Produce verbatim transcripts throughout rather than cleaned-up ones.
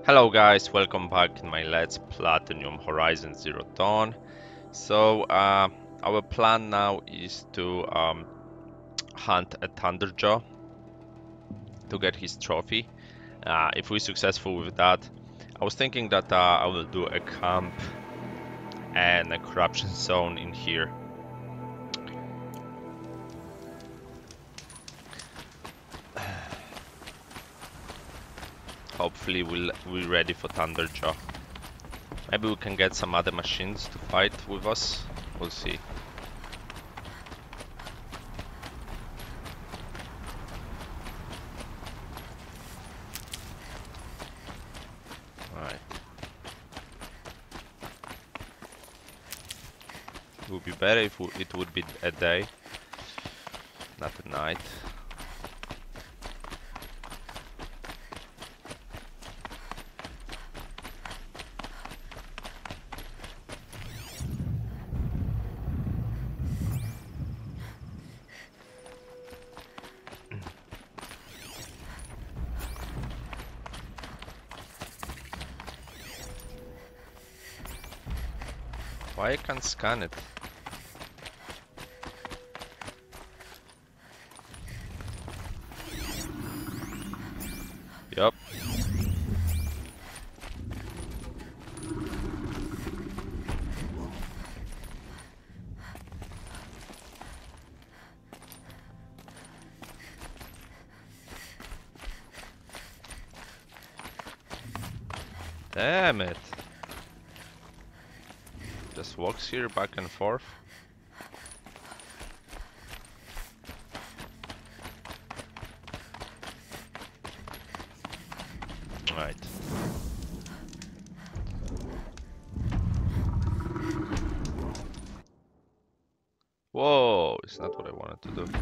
Hello guys, welcome back in my Let's Platinum Horizon Zero Dawn. So uh, our plan now is to um, hunt a Thunderjaw to get his trophy. Uh, if we're successful with that, I was thinking that uh, I will do a camp and a corruption zone in here. Hopefully we'll, we're ready for Thunderjaw. Maybe we can get some other machines to fight with us. We'll see. Alright. It would be better if it would be a day, not a night. Why I can't scan it? Yup. Damn it. Just walks here back and forth. Right. Whoa, it's not what I wanted to do.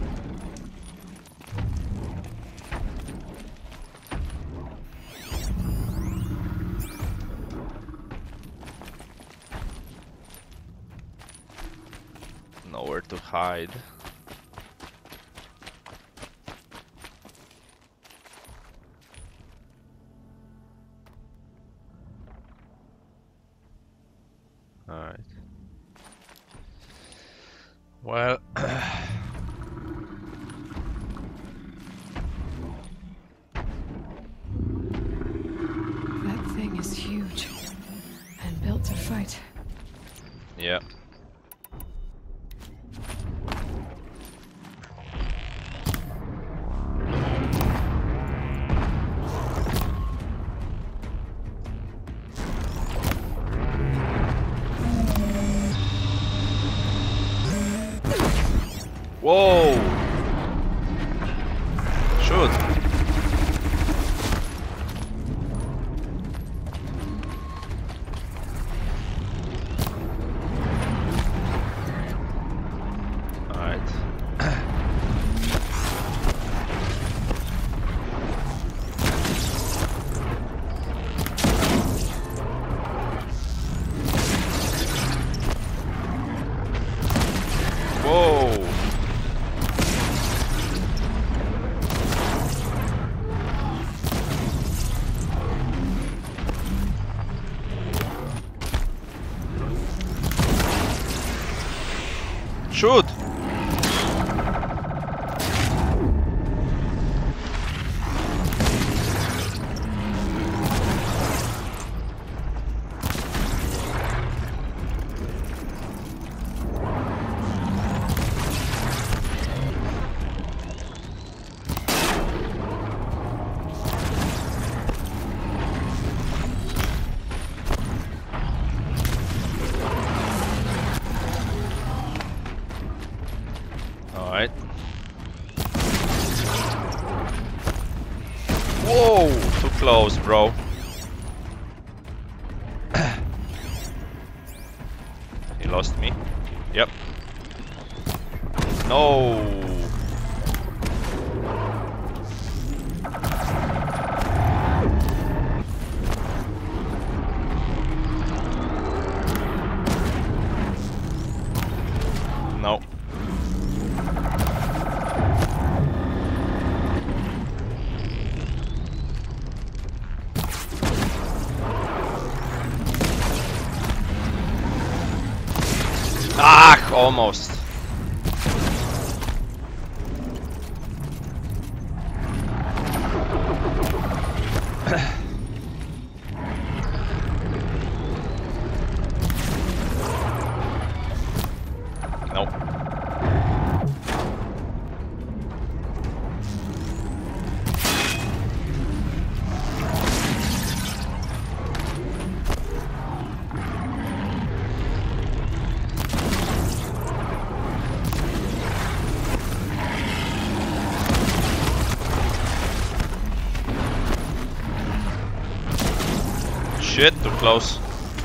Nowhere to hide. Alright. Well, that thing is huge and built to fight. yeah. Whoa! Shoot! Alright. Whoa! Shoot! Alright. Whoa! Too close, bro. He lost me. Yep. No! No. almost. Nope. Shit, too close.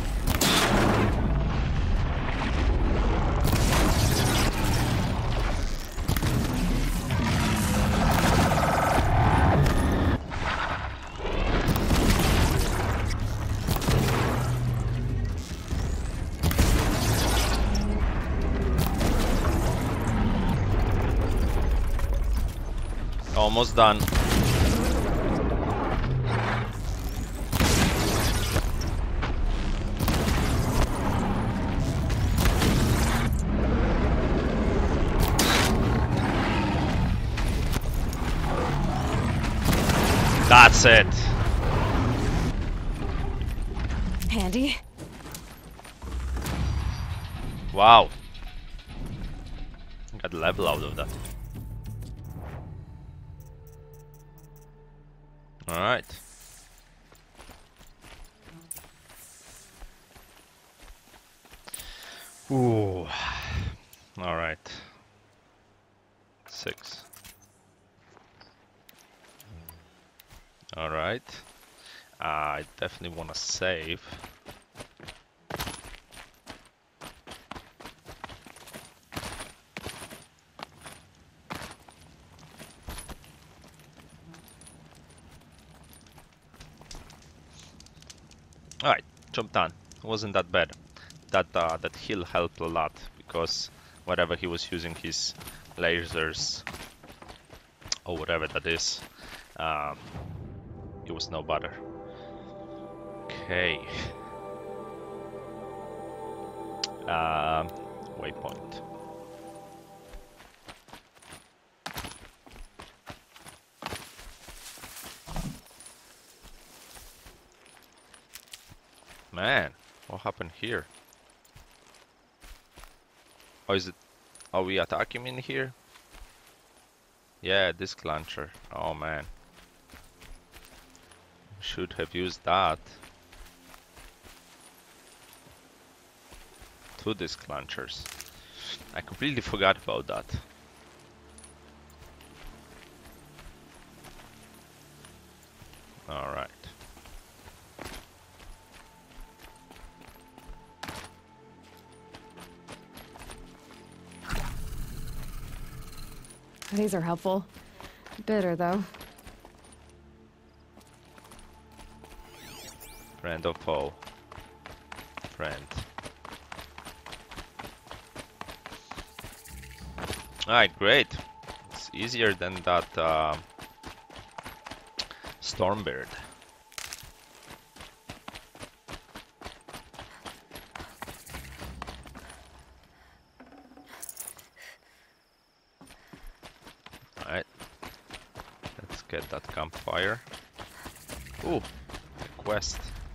Almost done. That's it. Handy. Wow. Got level out of that. Alright. Ooh. Alright. Six. Alright. Uh, I definitely want to save. Alright, jump down. Wasn't that bad. That uh, that heal helped a lot because whatever he was using, his lasers or whatever that is, um, it was no bother. Okay. Um, waypoint. Man, what happened here? Oh, is it? Are we attacking in here? Yeah, disc launcher. Oh man. Should have used that. Two disc launchers. I completely forgot about that. Alright. These are helpful. Bitter, though. Friend or foe? Friend. Alright, great. It's easier than that uh, Stormbird. Alright. Let's get that campfire. Ooh, a quest.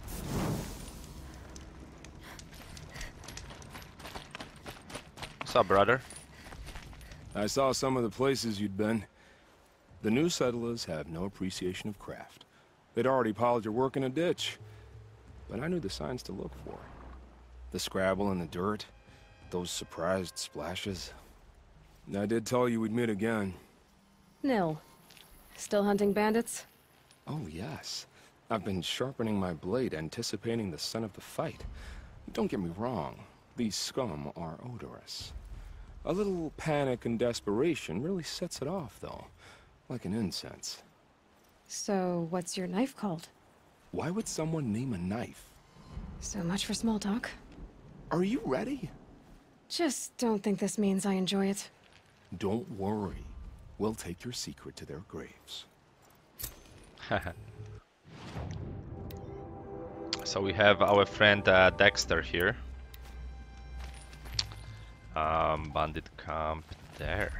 What's up, brother? I saw some of the places you'd been. The new settlers have no appreciation of craft. They'd already piled your work in a ditch. But I knew the signs to look for. The scrabble in the dirt, those surprised splashes. I did tell you we'd meet again. Nil. Still hunting bandits? Oh, yes. I've been sharpening my blade, anticipating the scent of the fight. Don't get me wrong. These scum are odorous. A little panic and desperation really sets it off, though. Like an incense. So, what's your knife called? Why would someone name a knife? So much for small talk. Are you ready? Just don't think this means I enjoy it. Don't worry. We'll take your secret to their graves. So we have our friend uh, Dexter here. Um, bandit camp there.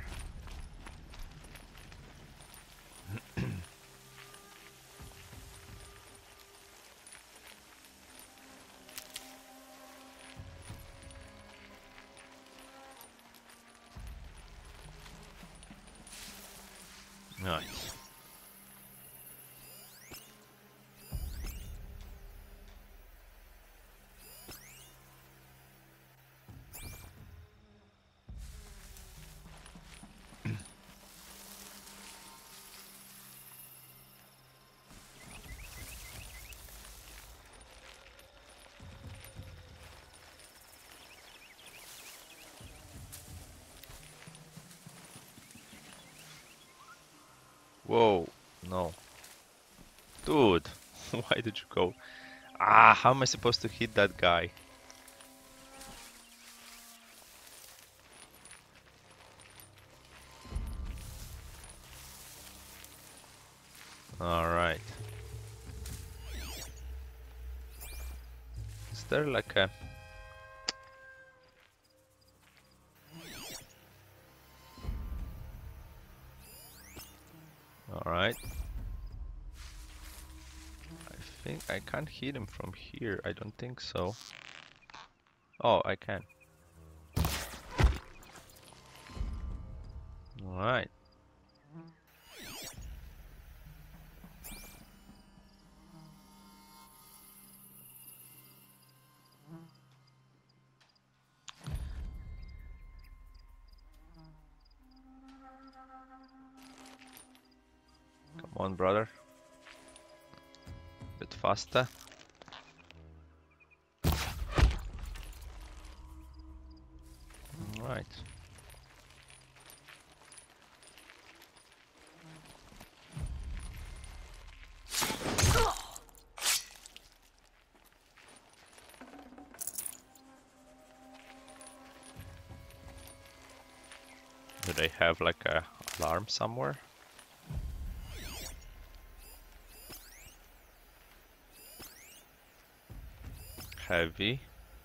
Nice. Whoa, no. Dude, why did you go? Ah, how am I supposed to hit that guy? Alright. Is there like a... Alright. I think I can't hit him from here. I don't think so. Oh, I can. Alright. Come on, brother. Bit faster. Alright. Do they have like a alarm somewhere? Heavy.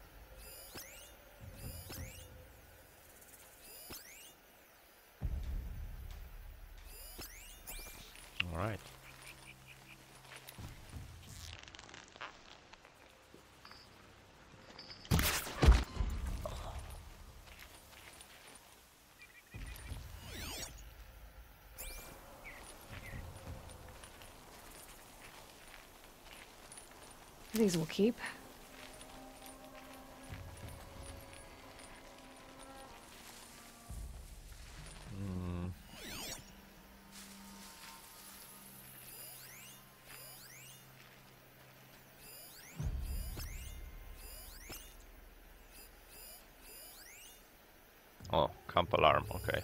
All right. These will keep. Oh, camp alarm, okay.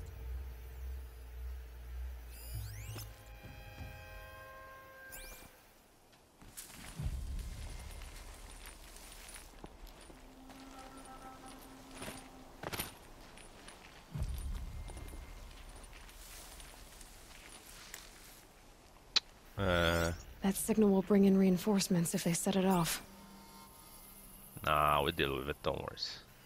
Uh, That signal will bring in reinforcements if they set it off. nah, we deal with it, don't worry.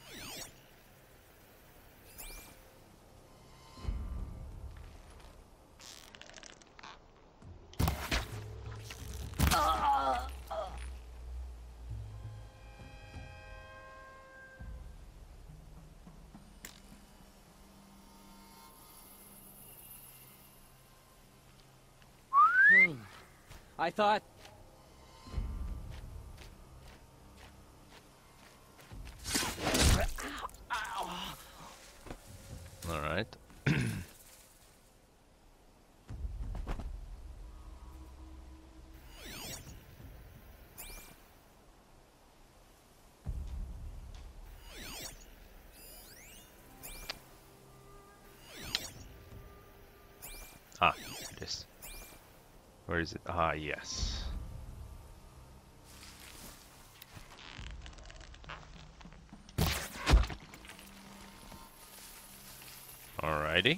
I thought... All right. Ah, it is. Where is it? Ah, yes. Alrighty.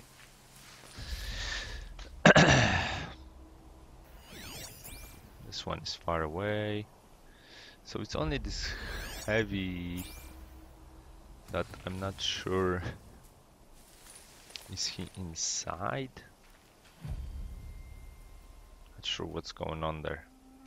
This one is far away. So it's only this heavy that I'm not sure. Is he inside? Not sure what's going on there.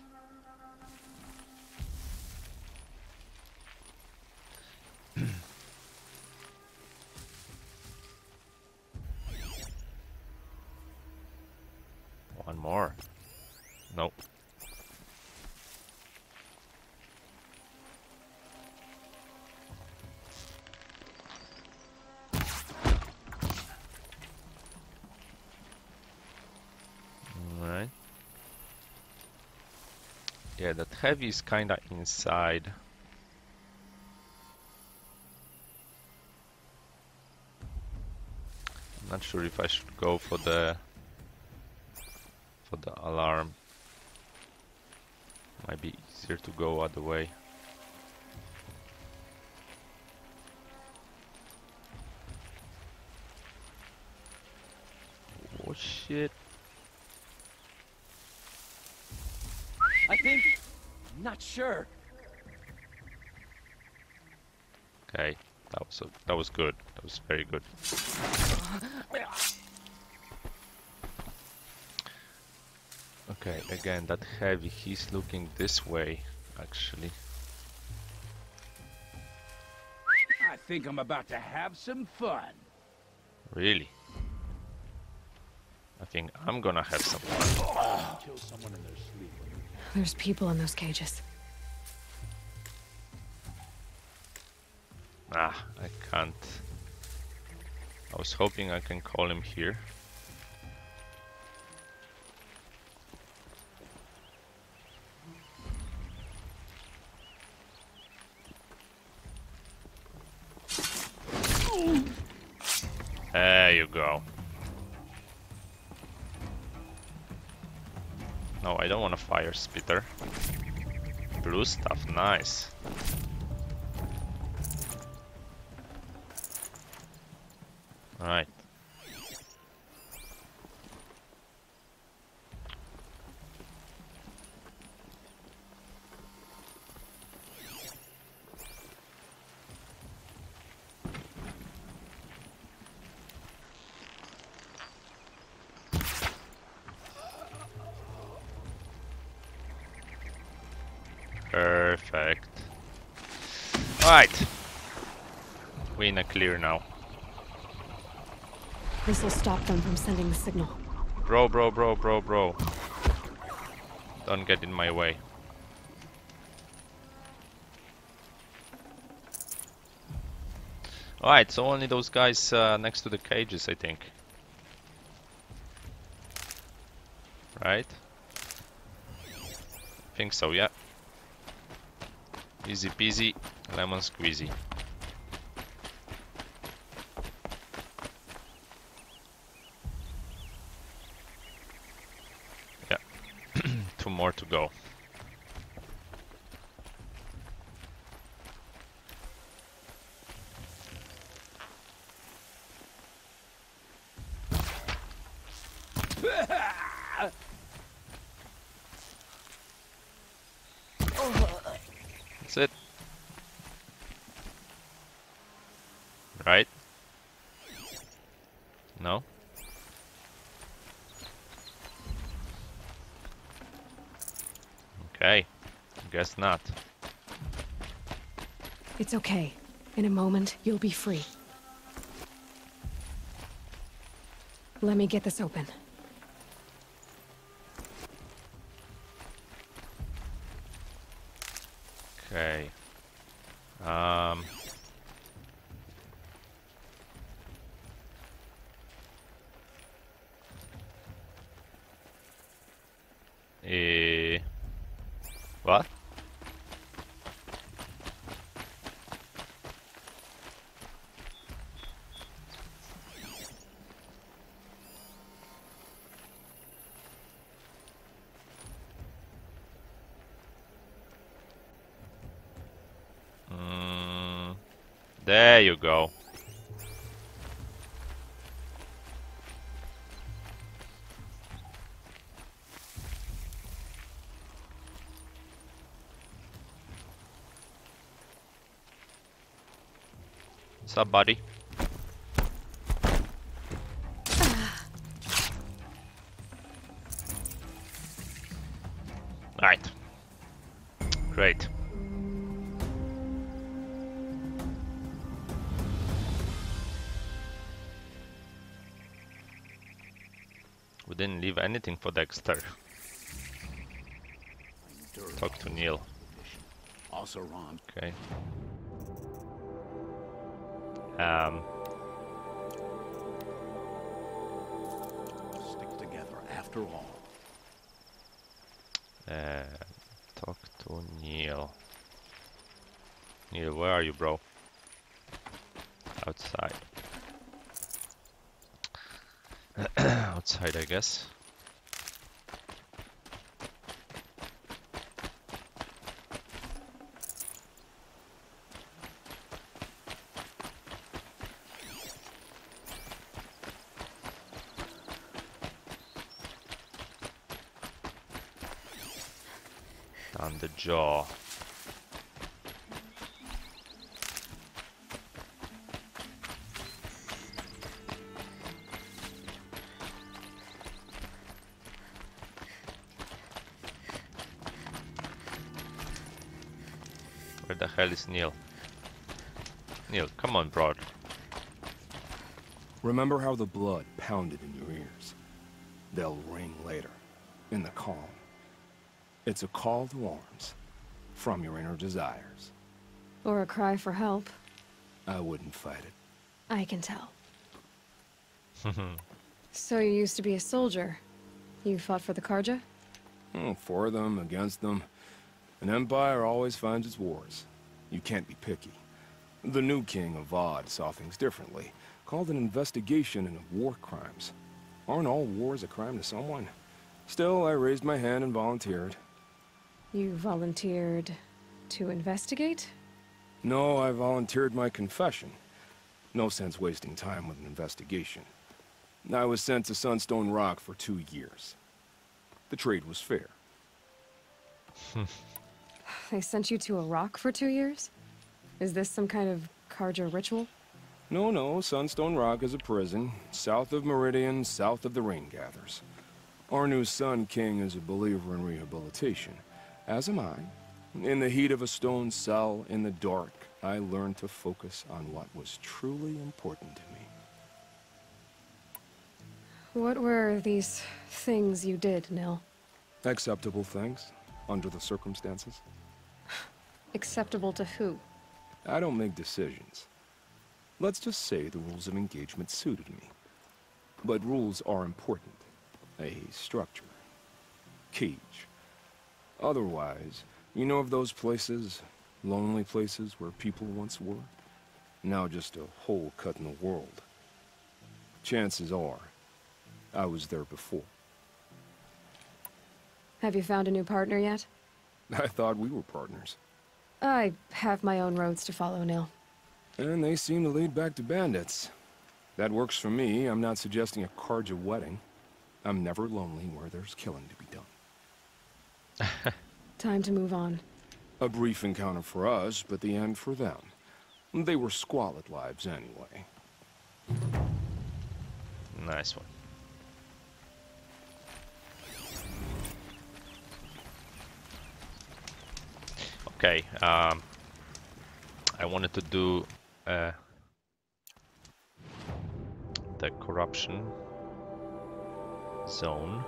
One more. Nope. Alright. Yeah, that heavy is kinda inside. I'm not sure if I should go for the for the alarm. Might be easier to go other way. Oh shit. I think. I'm not sure. Okay, that was a, that was good. That was very good. Okay, again, that heavy, he's looking this way, actually. I think I'm about to have some fun. Really? I think I'm gonna have some fun. Kill someone in their sleep. There's people in those cages. Ah, I can't. I was hoping I can call him here. There you go. No, I don't want a fire spitter. Blue stuff, nice. Alright. Perfect. Alright. We're in a clear now. This will stop them from sending the signal. Bro, bro, bro, bro, bro. Don't get in my way. Alright, so only those guys uh, next to the cages, I think. Right? Think so, yeah. Easy peasy, lemon squeezy. Yeah, two more to go. That's it. Right? No? Okay. Guess not. It's okay. In a moment, you'll be free. Let me get this open. Okay. Um. Eh. What? Mm, there you go. What's up, buddy? Right. Great. We didn't leave anything for Dexter. Talk to Neil. Also wrong. Okay. Um. Stick together after all. Uh, talk to Neil. Neil, where are you, bro? Outside. Outside, I guess. On the jaw. Where the hell is Neil? Neil, come on, broad. Remember how the blood pounded in your ears? They'll ring later, in the calm. It's a call to arms, from your inner desires. Or a cry for help. I wouldn't fight it. I can tell. So you used to be a soldier. You fought for the Karja? Oh, for them, against them. An empire always finds its wars. You can't be picky. The new king of Vod saw things differently. Called an investigation into war crimes. Aren't all wars a crime to someone? Still, I raised my hand and volunteered. You volunteered to investigate? No, I volunteered my confession. No sense wasting time with an investigation. I was sent to Sunstone Rock for two years. The trade was fair. They sent you to a rock for two years? Is this some kind of Karja ritual? No, no, Sunstone Rock is a prison, south of Meridian, south of the Rain Gathers. Our new Sun King is a believer in rehabilitation, as am I. In the heat of a stone cell, in the dark, I learned to focus on what was truly important to me. What were these things you did, Nil? Acceptable things, under the circumstances. Acceptable to who? I don't make decisions. Let's just say the rules of engagement suited me. But rules are important. A structure. Cage. Otherwise, you know of those places, lonely places where people once were? Now just a hole cut in the world. Chances are, I was there before. Have you found a new partner yet? I thought we were partners. I have my own roads to follow, Nil. And they seem to lead back to bandits. That works for me. I'm not suggesting a Karja wedding. I'm never lonely where there's killing to be done. Time to move on. A brief encounter for us, but the end for them. They were squalid lives anyway. Nice one. Okay, um, I wanted to do uh, the corruption zone.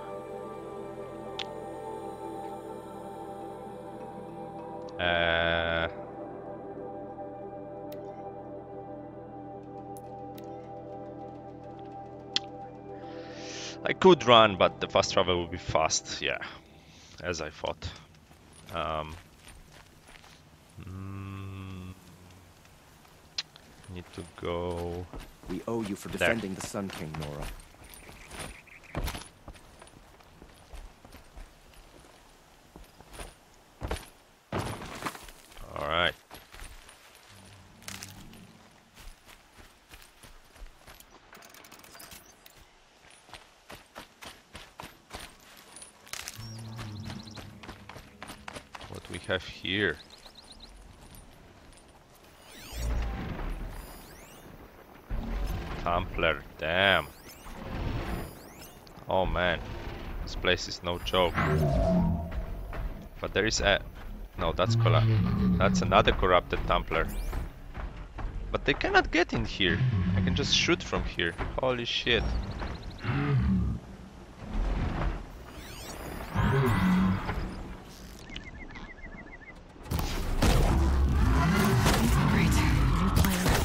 Uh, I could run, but the fast travel would be fast, yeah, as I thought. Um, mm, need to go. We owe you for defending the Sun King, Nora. All right. What we have here? Templar, damn. Oh man, this place is no joke. But there is a... No, that's colla- That's another corrupted Templar. But they cannot get in here. I can just shoot from here. Holy shit. Great. New plan.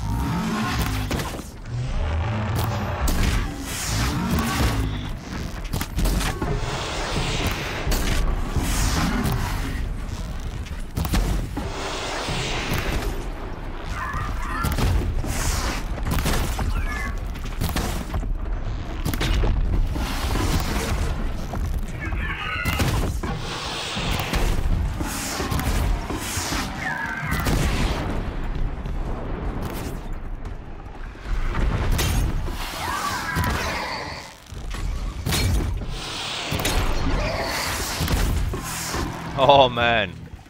Oh man.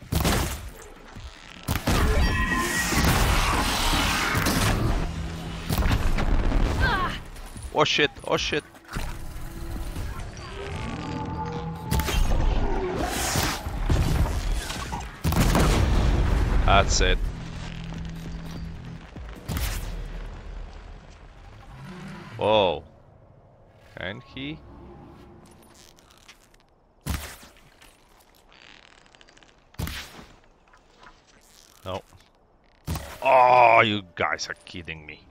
Oh shit, oh shit. That's it. Whoa. Can he? No. Oh, you guys are kidding me.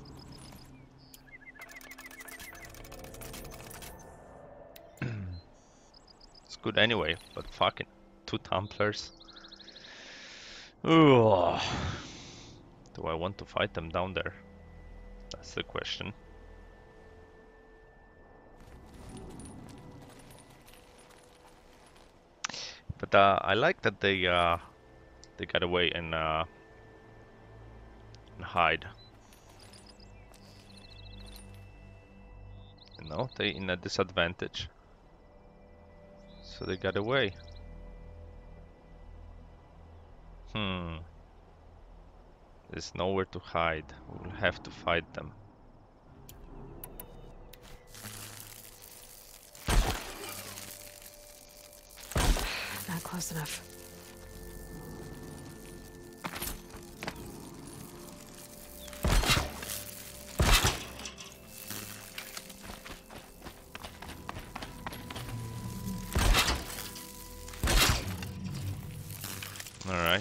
It's good anyway, but fucking two Templars. Ooh. Do I want to fight them down there? That's the question. But uh, I like that they uh, they got away and, uh, and hide. You know, they in a disadvantage. So they got away. Hmm. There's nowhere to hide. We'll have to fight them. Not close enough. All right.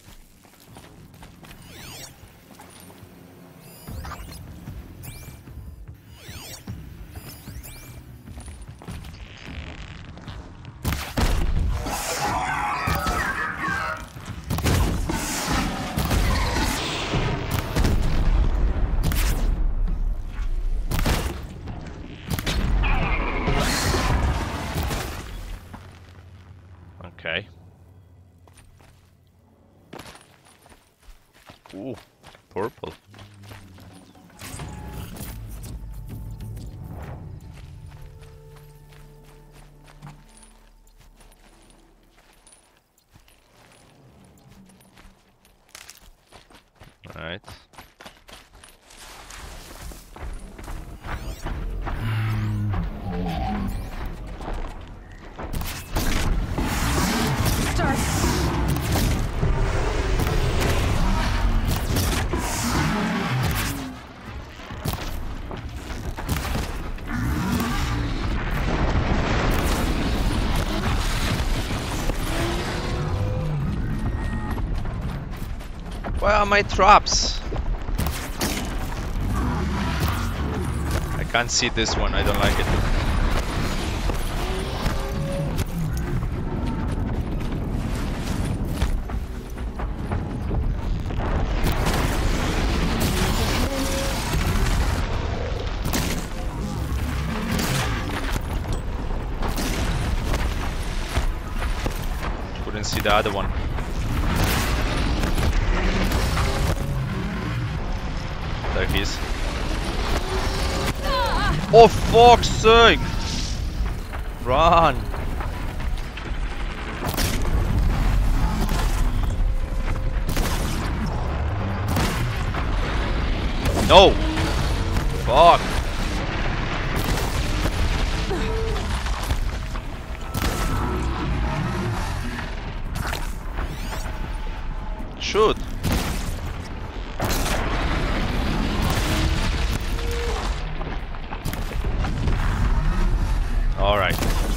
Okay. Ooh, purple. All right. Start. Where are my traps? I can't see this one, I don't like it. Couldn't see the other one. There he is. Oh fuck's sake! Run! No! Fuck! Shoot! All right.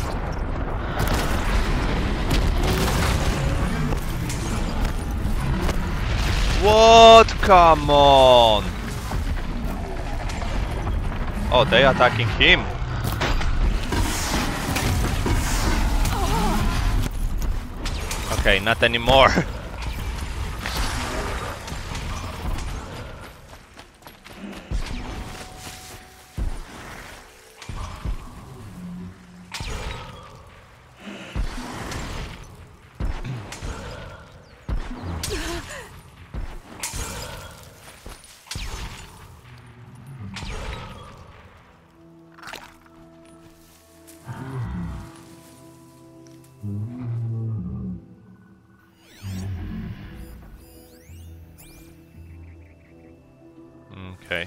What? Come on! Oh, they attacking him. Okay, not anymore. Okay.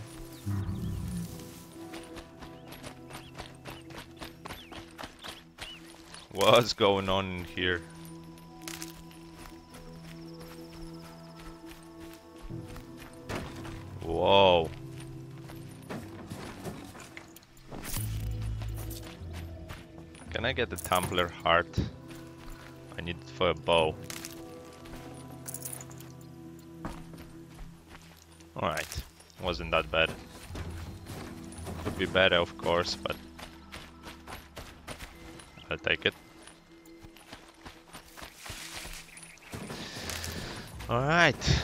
What's going on in here? Whoa. Can I get the tumbler heart? I need it for a bow. Alright. Wasn't that bad. Could be better, of course, but I'll take it. Alright.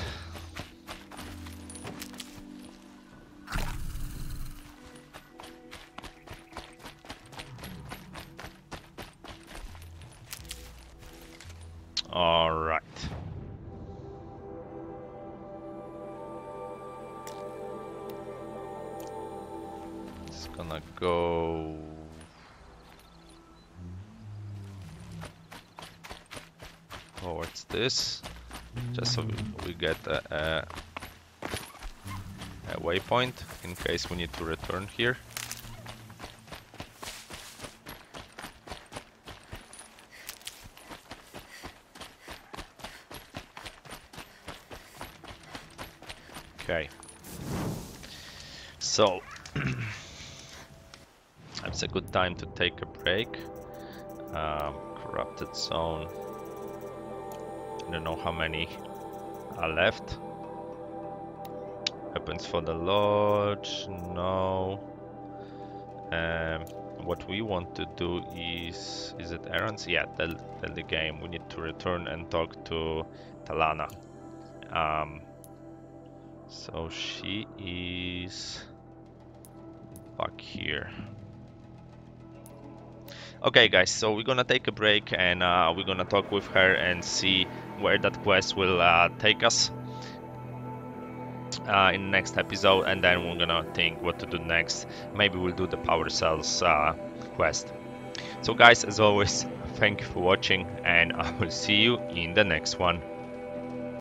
Alright. It's gonna go towards this, just so we, we get a, a, a waypoint in case we need to return here. Okay, so it's a good time to take a break. Um, corrupted zone. I don't know how many are left. Weapons for the lodge, no. Um, what we want to do is, is it errands? Yeah, tell, tell the game we need to return and talk to Talana. Um, so she is back here. Okay guys, so we're gonna take a break and uh, we're gonna talk with her and see where that quest will uh, take us uh, in the next episode, and then we're gonna think what to do next. Maybe we'll do the power cells uh, quest. So guys, as always, thank you for watching and I will see you in the next one.